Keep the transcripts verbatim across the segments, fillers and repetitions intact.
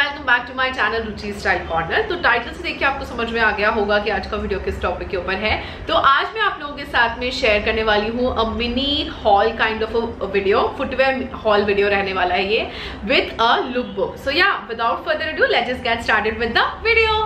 Welcome back to my channel Ruchi style corner. तो title से देखिए आपको समझ में आ गया होगा कि आज का वीडियो किस टॉपिक के ऊपर है। तो आज मैं आप लोगों के साथ में शेयर करने वाली हूँ a mini haul kind of a video, footwear haul video रहने वाला है ये, with a look book. So yeah without further ado let's just get started with the video.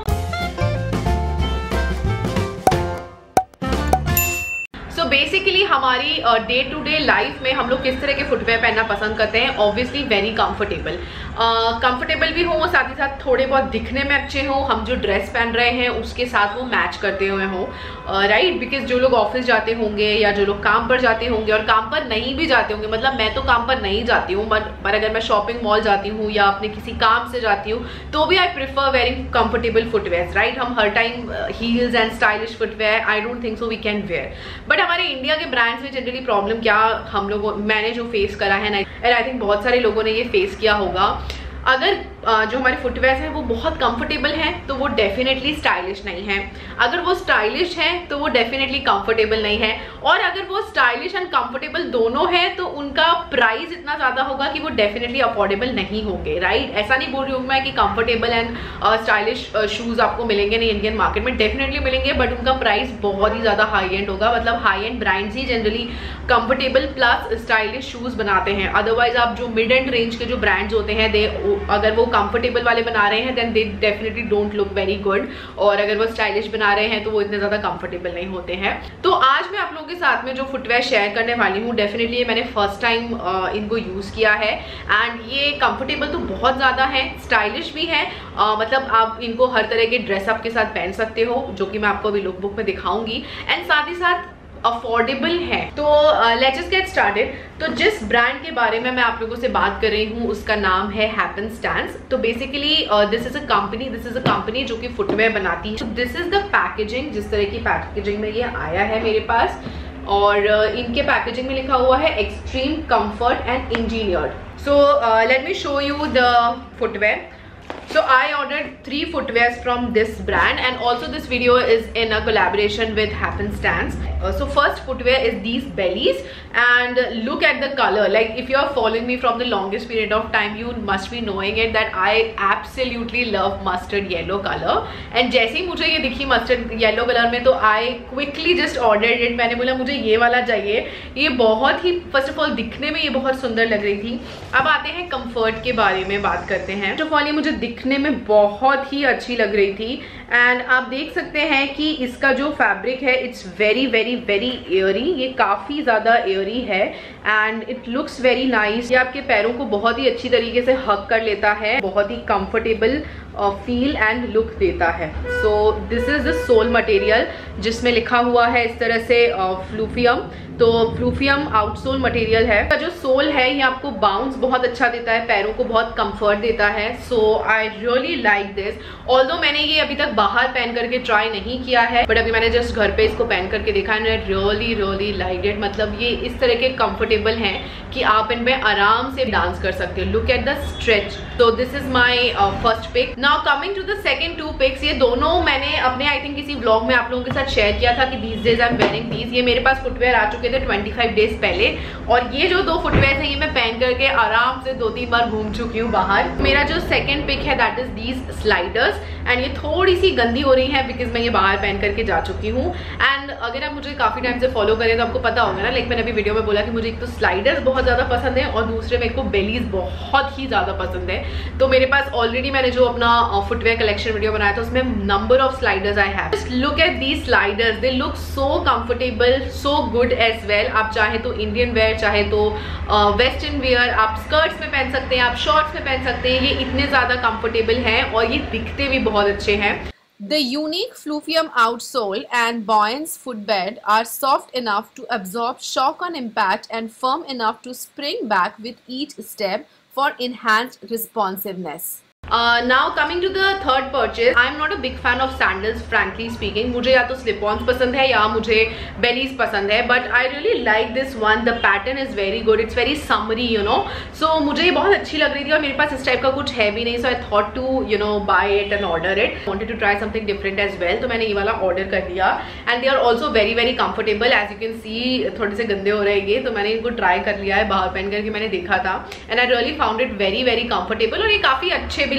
तो बेसिकली हमारी डे टू डे लाइफ में हम लोग किस तरह के फुटवेयर पहनना पसंद करते हैं। ऑब्वियसली वेरी कंफर्टेबल, कंफर्टेबल भी हो, साथ ही साथ थोड़े बहुत दिखने में अच्छे हो, हम जो ड्रेस पहन रहे हैं उसके साथ वो मैच करते हुए हो, राइट। बिकॉज जो लोग ऑफिस जाते होंगे या जो लोग काम पर जाते होंगे और काम पर नहीं भी जाते होंगे, मतलब मैं तो काम पर नहीं जाती हूँ बट पर अगर मैं शॉपिंग मॉल जाती हूँ या अपने किसी काम से जाती हूँ तो भी I prefer wearing comfortable footwear, right. हम हर time heels and stylish footwear I don't think so we can wear. But हमारे इंडिया के ब्रांड्स में जनरली प्रॉब्लम क्या हम लोगों मैंने जो फेस करा है ना, एंड आई थिंक बहुत सारे लोगों ने ये फेस किया होगा, अगर जो हमारे फुटवेयर हैं वो बहुत कंफर्टेबल हैं तो वो डेफिनेटली स्टाइलिश नहीं है, अगर वो स्टाइलिश है तो वो डेफिनेटली कंफर्टेबल नहीं है, और अगर वो स्टाइलिश एंड कंफर्टेबल दोनों है तो उनका प्राइस इतना ज्यादा होगा कि वो डेफिनेटली अफोर्डेबल नहीं होंगे, राइट। ऐसा नहीं बोल रही हूँ मैं कि कंफर्टेबल एंड स्टाइलिश शूज आपको मिलेंगे नहीं इंडियन मार्केट में, डेफिनेटली मिलेंगे, बट उनका प्राइस बहुत ही ज्यादा हाई एंड होगा। मतलब हाई एंड ब्रांड्स ही generally comfortable plus stylish shoes बनाते हैं, अदरवाइज आप जो मिड एंड रेंज के जो ब्रांड्स होते हैं दे अगर वो कंफर्टेबल वाले बना रहे हैं then they definitely don't look very good, और अगर वो स्टाइलिश बना रहे हैं तो वो इतने ज्यादा कंफर्टेबल नहीं होते हैं। तो आज मैं आप लोगों के साथ में जो फुटवेयर शेयर करने वाली हूँ, डेफिनेटली मैंने फर्स्ट टाइम इनको यूज किया है एंड ये कंफर्टेबल तो बहुत ज्यादा है, स्टाइलिश भी है। uh, मतलब आप इनको हर तरह के ड्रेसअप के साथ पहन सकते हो, जो कि मैं आपको अभी लुक बुक में दिखाऊंगी, एंड साथ ही साथ अफोर्डेबल है। तो लेट्स जस्ट गेट स्टार्टेड। तो जिस ब्रांड के बारे में मैं आप लोगों से बात कर रही हूँ उसका नाम है हैपेनस्टैंस। तो basically this is a company this is a company जो कि फुटवेयर बनाती है। दिस इज द पैकेजिंग, जिस तरह की पैकेजिंग में ये आया है मेरे पास, और uh, इनके पैकेजिंग में लिखा हुआ है extreme comfort and engineered. So let me show you the footwear. So I ordered three footwears from this brand, and also this video is in a collaboration with Happenstance. Uh, so first footwear is these bellies, and look at the color. Like if you are following me from the longest period of time, you must be knowing it that I absolutely love mustard yellow color. And जैसे ही मुझे ये दिखी mustard yellow color में तो I quickly just ordered it. मैंने बोला मुझे ये वाला चाहिए। ये बहुत ही first of all दिखने में ये बहुत सुंदर लग रही थी। अब आते हैं comfort के बारे में बात करते हैं। First of all ये मुझे दिखने में बहुत ही अच्छी लग रही थी, एंड आप देख सकते हैं कि इसका जो फैब्रिक है it's very very very airy, ये काफी ज्यादा एयरी है and it looks very nice. ये आपके पैरों को बहुत ही अच्छी तरीके से हक कर लेता है, बहुत ही कंफर्टेबल फील एंड लुक देता है। So this is the sole material, जिसमें लिखा हुआ है इस तरह से फ्लूफियम। तो फ्लूफियम आउटसोल मटेरियल है। जो सोल है ये आपको बाउंस बहुत अच्छा देता है, पैरों को बहुत कंफर्ट देता है। So I really like this. Although मैंने ये अभी तक बाहर पहन करके ट्राई नहीं किया है, बट अभी मैंने जस्ट घर पे इसको पहन करके देखा है, रियली रियली लाइक इट। मतलब ये इस तरह के कंफर्टेबल हैं कि आप इनमें आराम से डांस कर सकते हो। Look at the stretch. तो this is my first pick. Now coming to the second two picks, ये दोनों मैंने अपने आई थिंक किसी व्लॉग में आप लोगों के साथ शेयर किया था कि these days I am wearing these. ये मेरे पास फुटवेयर आ चुके थे पच्चीस डेज पहले, और ये जो दो फुटवेयर हैं ये मैं पहन करके आराम से दो तीन बार घूम चुकी हूँ बाहर। मेरा जो सेकंड पिक है that is these sliders, and ये थोड़ी सी गंदी हो रही है बिकॉज मैं ये बाहर पहन करके जा चुकी हूँ। एंड अगर आप मुझे काफी टाइम से फॉलो करें तो आपको पता होगा ना, लाइक मैंने अभी वीडियो में बोला कि मुझे एक तो स्लाइडर्स बहुत ज्यादा पसंद है और दूसरे मेरे को बेलीज बहुत ही ज्यादा पसंद है। तो मेरे पास ऑलरेडी मैंने जो अपना फुटवेयर कलेक्शन वीडियो बनाया था उसमें number of sliders I have. Just look at these sliders, they look so comfortable, so good as well. आप चाहे तो इंडियन वेयर, चाहे तो वेस्टर्न uh, वेयर, आप स्कर्ट्स में पहन सकते हैं, आप शॉर्ट्स में पहन सकते हैं। ये इतने ज्यादा कंफर्टेबल हैं और ये दिखते भी बहुत अच्छे हैं। The unique Flufium outsole and Boyens footbed are soft enough to absorb shock on impact and firm enough to spring back with each step for enhanced responsiveness. Uh, now coming to the third purchase, I am not a big fan of sandals frankly speaking. मुझे या तो slip-ons पसंद है या मुझे bellies पसंद है, but I really like this one. The pattern is very good. It's very summery, you know. So मुझे ये बहुत अच्छी लग रही थी और मेरे पास इस टाइप का कुछ है भी नहीं, so I thought to you know buy it and order it. Wanted to try something different as well, तो मैंने ये वाला order कर दिया, and they are also very very comfortable. As you can see थोड़े से गंदे हो रहे हैं, तो मैंने इनको try कर लिया है, बाहर पहन करके मैंने देखा था, and I really found it very very comfortable और ये काफी अच्छे भी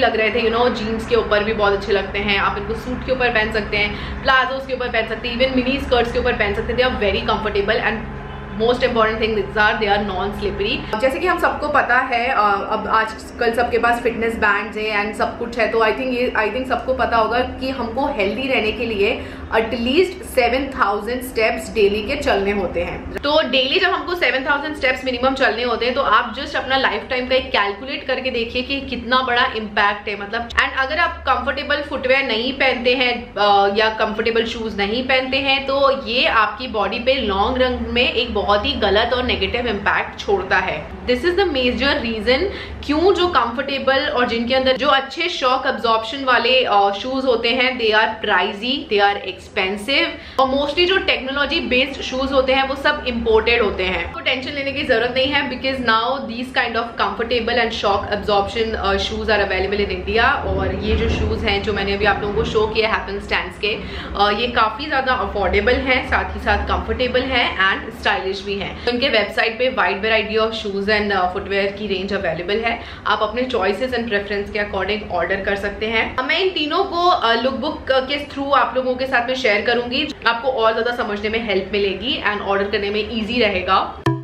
लग रहे थे, यू नो जीन्स के ऊपर भी बहुत अच्छे लगते हैं, आप इनको सूट के ऊपर पहन सकते हैं, प्लाजोस के ऊपर पहन सकते हैं, इवन मिनी स्कर्ट्स के ऊपर पहन सकते हैं। They are very comfortable and most important thing this are they are non slippery. जैसे कि हम सबको पता है अब आजकल सबके पास फिटनेस बैंड्स हैं एंड सब कुछ है, तो आई थिंक ये आई थिंक सबको पता होगा कि हमको हेल्दी रहने के लिए at least seven thousand steps daily के चलने होते हैं। तो डेली जब हमको सेवन थाउजेंड स्टेप्स मिनिमम चलने होते हैं तो आप जस्ट अपना लाइफ टाइम का एक कैलकुलेट करके देखिए कि कितना बड़ा इम्पैक्ट है। मतलब एंड अगर आप कंफर्टेबल फुटवेयर नहीं पहनते हैं या कंफर्टेबल शूज नहीं पहनते हैं तो ये आपकी बॉडी पे लॉन्ग रन में एक बहुत ही गलत और नेगेटिव इम्पैक्ट छोड़ता है। This is the major reason क्यों जो कंफर्टेबल और जिनके अंदर जो अच्छे शॉक अब्जॉर्प्शन वाले शूज होते हैं they are pricey, they are expensive और मोस्टली जो टेक्नोलॉजी बेस्ड शूज होते हैं वो सब इम्पोर्टेड होते हैं। तो टेंशन लेने की जरूरत नहीं है because now these kind of comfortable and shock absorption shoes are available in India. और ये जो शूज हैं जो मैंने अभी आप लोगों को शो किया हैपनस्टैंड्स के, uh, ये काफी ज्यादा अफोर्डेबल हैं, साथ ही साथ कंफर्टेबल हैं एंड स्टाइलिश भी हैं। तो इनके वेबसाइट पे wide variety of shoes and footwear की रेंज अवेलेबल है, आप अपने चॉइसेस एंड प्रेफरेंस के अकॉर्डिंग ऑर्डर कर सकते हैं। मैं इन तीनों को लुक बुक के थ्रू आप लोगों के साथ में शेयर करूंगी, आपको और ज्यादा समझने में हेल्प मिलेगी एंड ऑर्डर करने में इजी रहेगा।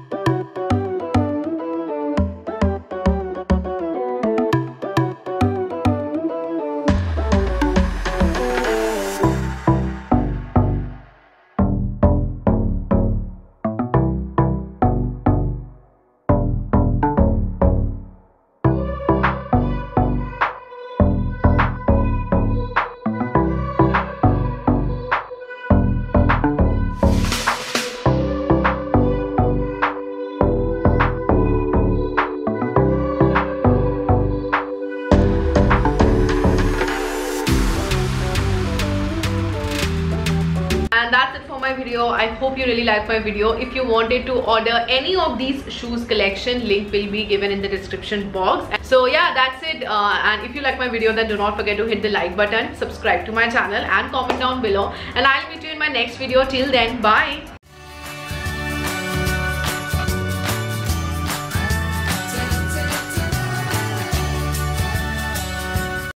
And that's it for my video. I hope you really liked my video. If you wanted to order any of these shoes collection, link will be given in the description box. So yeah, that's it. Uh, and if you like my video, then do not forget to hit the like button, subscribe to my channel and comment down below. And I'll meet you in my next video. Till then, bye.